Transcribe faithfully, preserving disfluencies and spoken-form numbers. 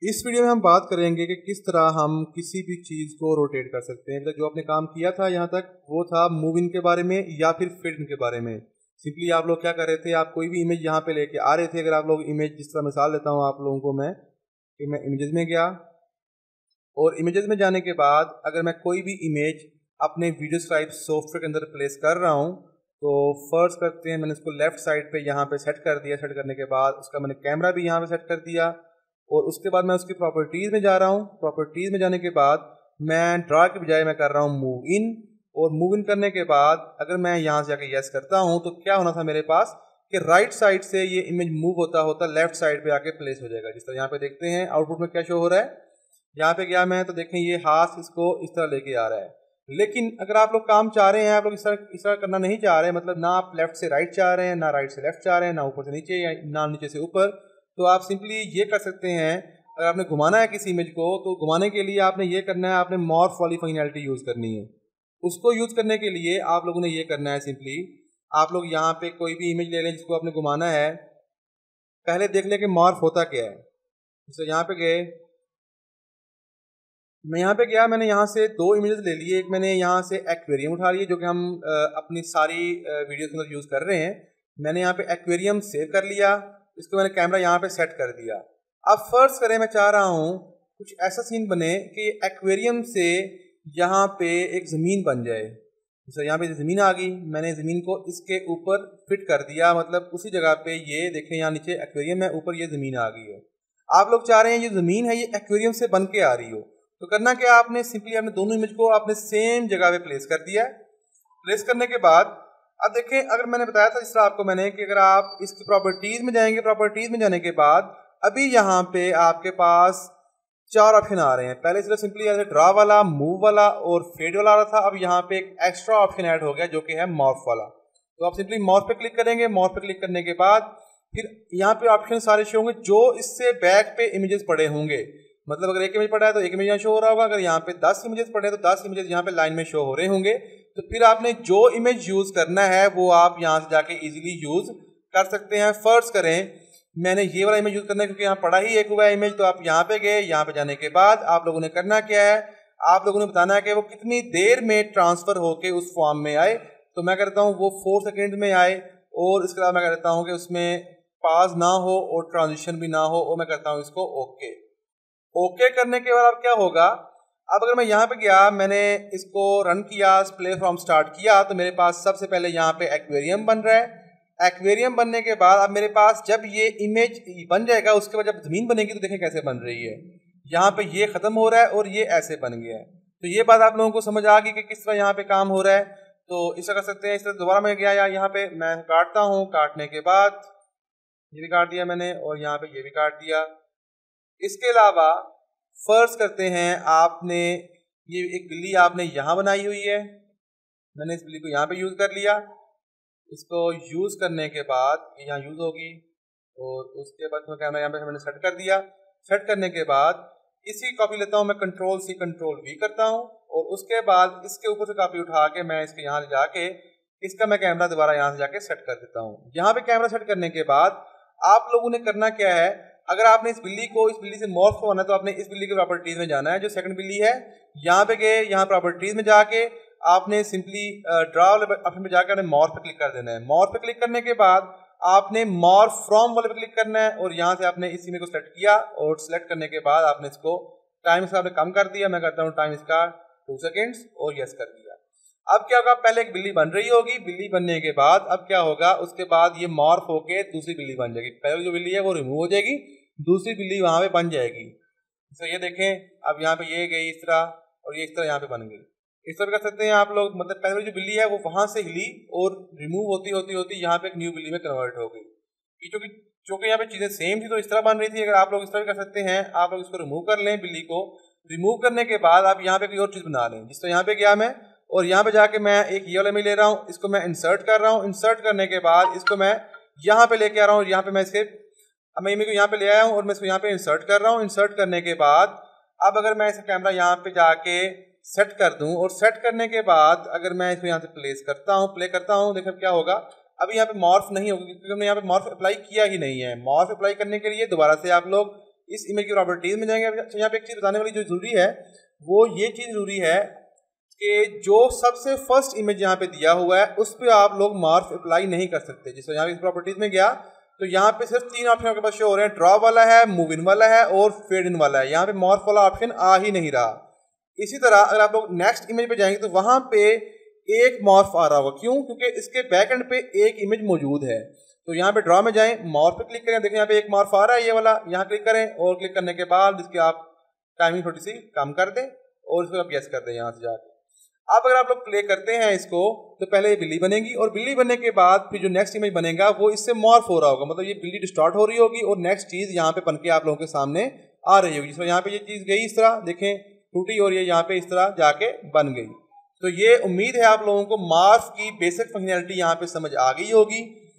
इस वीडियो में हम बात करेंगे कि किस तरह हम किसी भी चीज़ को रोटेट कर सकते हैं। मतलब जो आपने काम किया था यहाँ तक वो था मूव इन के बारे में या फिर फिट इन के बारे में। सिंपली आप लोग क्या कर रहे थे, आप कोई भी इमेज यहाँ पे लेके आ रहे थे। अगर आप लोग इमेज, जिस तरह मिसाल देता हूँ आप लोगों को मैं कि मैं इमेजेस में गया और इमेजेस में जाने के बाद अगर मैं कोई भी इमेज अपने वीडियो स्क्राइब सॉफ्टवेयर के अंदर प्लेस कर रहा हूँ तो फर्स्ट करते हैं, मैंने इसको लेफ्ट साइड पे यहाँ पे सेट कर दिया। सेट करने के बाद उसका मैंने कैमरा भी यहाँ पे सेट कर दिया और उसके बाद मैं उसकी प्रॉपर्टीज़ में जा रहा हूँ। प्रॉपर्टीज़ में जाने के बाद मैं ड्रा के बजाय मैं कर रहा हूँ मूव इन, और मूव इन करने के बाद अगर मैं यहाँ से जाके यस करता हूँ तो क्या होना था मेरे पास कि राइट साइड से ये इमेज मूव होता होता लेफ्ट साइड पे आके प्लेस हो जाएगा। जिस तरह यहाँ पे देखते हैं आउटपुट में क्या शो हो रहा है। यहाँ पे गया मैं तो देखें ये हाथ इसको इस तरह लेके आ रहा है। लेकिन अगर आप लोग काम चाह रहे हैं, आप लोग इस तरह इस तरह करना नहीं चाह रहे हैं, मतलब ना आप लेफ्ट से राइट चाह रहे हैं, ना राइट से लेफ्ट चाह रहे हैं, ना ऊपर से नीचे या ना नीचे से ऊपर, तो आप सिंपली ये कर सकते हैं। अगर आपने घुमाना है किसी इमेज को तो घुमाने के लिए आपने ये करना है, आपने मॉर्फ वाली फंक्शनैलिटी यूज़ करनी है। उसको यूज़ करने के लिए आप लोगों ने ये करना है, सिंपली आप लोग यहाँ पे कोई भी इमेज ले लें जिसको आपने घुमाना है। पहले देख लें कि मॉर्फ होता क्या है। जैसे यहाँ पे गए, मैं यहाँ पे गया, मैंने यहाँ से दो इमेजेस ले लिए। एक मैंने यहाँ से एक्वेरियम उठा लिए जो कि हम अपनी सारी वीडियोस के अंदर यूज़ कर रहे हैं। मैंने यहाँ पे एक्वेरियम सेव कर लिया, इसको मैंने कैमरा यहाँ पे सेट कर दिया। अब फर्स्ट करें, मैं चाह रहा हूँ कुछ ऐसा सीन बने कि एक्वेरियम से यहाँ पे एक ज़मीन बन जाए। जैसे यहाँ पे ज़मीन आ गई, मैंने ज़मीन को इसके ऊपर फिट कर दिया, मतलब उसी जगह पे ये देखें यहाँ नीचे एक्वेरियम है, ऊपर ये ज़मीन आ गई है। आप लोग चाह रहे हैं ये ज़मीन है ये एक्वेरियम से बन के आ रही हो, तो करना क्या, आपने सिंपली आपने दोनों इमेज को आपने सेम जगह पे प्लेस कर दिया। प्लेस करने के बाद अब देखें, अगर मैंने बताया था इस तरह आपको मैंने कि अगर आप इसकी प्रॉपर्टीज़ में जाएंगे, प्रॉपर्टीज़ में जाने के बाद अभी यहाँ पे आपके पास चार ऑप्शन आ रहे हैं। पहले सिर्फ सिंपली ऐसे ड्रा वाला, मूव वाला और फेड वाला आ रहा था। अब यहाँ पे एक एक्स्ट्रा ऑप्शन ऐड हो गया जो कि है मॉर्फ वाला। तो आप सिंपली मॉर्फ पे क्लिक करेंगे। मॉर्फ पे क्लिक करने के बाद फिर यहाँ पे ऑप्शन सारे शो होंगे जो इससे बैक पे इमेजेस पड़े होंगे। मतलब अगर एक इमेज पड़ा है तो एक इमेज यहाँ शो हो रहा होगा, अगर यहाँ पे दस इमेजेस पड़े हैं तो दस इमेजेस यहाँ पे लाइन में शो हो रहे होंगे। तो फिर आपने जो इमेज यूज़ करना है वो आप यहाँ से जाके इजीली यूज़ कर सकते हैं। फर्स्ट करें, मैंने ये वाला इमेज यूज़ करना है क्योंकि यहाँ पड़ा ही एक हुआ है इमेज। तो आप यहाँ पे गए, यहाँ पे जाने के बाद आप लोगों ने करना क्या है, आप लोगों ने बताना है कि वो कितनी देर में ट्रांसफ़र होके उस फॉर्म में आए। तो मैं करता हूँ वो फोर सेकेंड में आए, और इसके बाद मैं कहता हूँ कि उसमें पाज ना हो और ट्रांजिशन भी ना हो, और मैं करता हूँ इसको ओके। ओके करने के बाद अब क्या होगा, अब अगर मैं यहाँ पे गया, मैंने इसको रन किया, प्ले फ्रॉम स्टार्ट किया, तो मेरे पास सबसे पहले यहाँ पे एक्वेरियम बन रहा है। एक्वेरियम बनने के बाद अब मेरे पास जब ये इमेज बन जाएगा, उसके बाद जब ज़मीन बनेगी तो देखें कैसे बन रही है। यहाँ पे ये ख़त्म हो रहा है और ये ऐसे बन गया है। तो ये बात आप लोगों को समझ आ गई कि किस तरह यहाँ पे काम हो रहा है। तो इस तरह कर सकते हैं। इस तरह दोबारा मैं गया, यहाँ पे मैं काटता हूँ, काटने के बाद ये भी काट दिया मैंने और यहाँ पे ये भी काट दिया। इसके अलावा फर्स्ट करते हैं, आपने ये एक बिल्ली आपने यहाँ बनाई हुई है, मैंने इस बिल्ली को यहाँ पे यूज़ कर लिया। इसको यूज़ करने के बाद ये यहाँ यूज़ होगी और उसके बाद मैं कैमरा यहाँ पे मैंने सेट कर दिया। सेट करने के बाद इसी कॉपी लेता हूँ मैं, कंट्रोल सी कंट्रोल वी करता हूँ, और उसके बाद इसके ऊपर से कॉपी उठा के मैं इसके यहाँ जाके इसका मैं कैमरा दोबारा यहाँ से जाके सेट कर देता हूँ। यहाँ पे कैमरा सेट करने के बाद आप लोगों ने करना क्या है, अगर आपने इस बिल्ली को इस बिल्ली से मॉर्फ होना है तो आपने इस बिल्ली की प्रॉपर्टीज़ में जाना है। जो सेकंड बिल्ली है यहाँ पे गए, यहाँ प्रॉपर्टीज़ में जाके आपने सिंपली ड्रा वाले ऑप्शन पे जाकर आपने मॉर्फ पे क्लिक कर देना है। मॉर्फ पे क्लिक करने के बाद आपने मॉर्फ फ्रॉम वाले पे क्लिक करना है और यहाँ से आपने इस इमेज को सेलेक्ट किया, और सेलेक्ट करने के बाद आपने इसको टाइम इसका आपने कम कर दिया। मैं करता हूँ टाइम इसका टू सेकेंड्स और यस कर दिया। अब क्या होगा, पहले एक बिल्ली बन रही होगी, बिल्ली बनने के बाद अब क्या होगा, उसके बाद ये मॉर्फ होके दूसरी बिल्ली बन जाएगी। पहले जो बिल्ली है वो रिमूव हो जाएगी, दूसरी बिल्ली वहां पे बन जाएगी। तो ये देखें, अब यहाँ पे ये गई इस तरह और ये इस तरह यहाँ पे बन गई। इस तरह कर सकते हैं आप लोग, मतलब पहले जो बिल्ली है वो वहां से हिली और रिमूव होती होती होती यहाँ पे एक न्यू बिल्ली में कन्वर्ट हो गई। क्योंकि चूंकि यहाँ पे चीजें सेम थी तो इस तरह बन रही थी। अगर आप लोग इस तरह कर सकते हैं, आप लोग इसको रिमूव कर लें बिल्ली को। रिमूव करने के बाद आप यहाँ पे कोई और चीज बना लें। जिस तरह यहाँ पे गया मैं और यहाँ पे जाके मैं एक ये वाला में ले रहा हूँ, इसको मैं इंसर्ट कर रहा हूँ। इंसर्ट करने के बाद इसको मैं यहाँ पे लेके आ रहा हूँ, यहाँ पे मैं इसके अब मैं इमेज को यहाँ पे ले आया हूँ और मैं इसको यहाँ पे इंसर्ट कर रहा हूँ। इंसर्ट करने के बाद अब अगर मैं इसका कैमरा यहाँ पे जाके सेट कर दूँ, और सेट करने के बाद अगर मैं इसको यहाँ से प्लेस करता हूँ प्ले करता हूँ देखो क्या होगा। अभी यहाँ पे मॉर्फ नहीं होगी क्योंकि हमने यहाँ पे मॉर्फ अप्लाई किया ही नहीं है। मॉर्फ अप्लाई करने के लिए दोबारा से आप लोग इस इमेज की प्रॉपर्टीज में जाएंगे। अच्छा, यहाँ पे एक चीज बताने वाली जो जरूरी है वो ये चीज जरूरी है कि जो सबसे फर्स्ट इमेज यहाँ पे दिया हुआ है उस पर आप लोग मार्फ अप्लाई नहीं कर सकते। जिससे यहाँ पे प्रॉपर्टीज में गया तो यहाँ पे सिर्फ तीन ऑप्शन आपके पास शो हो रहे हैं, ड्रॉ वाला है, मूव इन वाला है और फेड इन वाला है। यहाँ पे मॉर्फ वाला ऑप्शन आ ही नहीं रहा। इसी तरह अगर आप लोग नेक्स्ट इमेज पे जाएंगे तो वहां पे एक मॉर्फ आ रहा होगा। क्यों? क्योंकि इसके बैक एंड पे एक इमेज मौजूद है। तो यहाँ पे ड्रॉ में जाएं, मॉर्फ पे क्लिक करें, देखें यहाँ पे एक मॉर्फ आ रहा है ये वाला, यहाँ क्लिक करें और क्लिक करने के बाद इसके आप टाइमिंग थोड़ी सी कम कर दें और इसको आप यस कर दें यहाँ से जाके। अब अगर आप लोग प्ले करते हैं इसको तो पहले ये बिल्ली बनेगी और बिल्ली बनने के बाद फिर जो नेक्स्ट इमेज बनेगा वो इससे मॉर्फ हो रहा होगा, मतलब ये बिल्ली डिस्टॉर्ट हो रही होगी और नेक्स्ट चीज यहाँ पे बन के आप लोगों के सामने आ रही होगी। जिसमें यहाँ पे ये चीज गई इस तरह, देखें टूटी और ये यहाँ पे इस तरह जाके बन गई। तो ये उम्मीद है आप लोगों को मार्फ की बेसिक फंक्शनैलिटी यहाँ पे समझ आ गई होगी।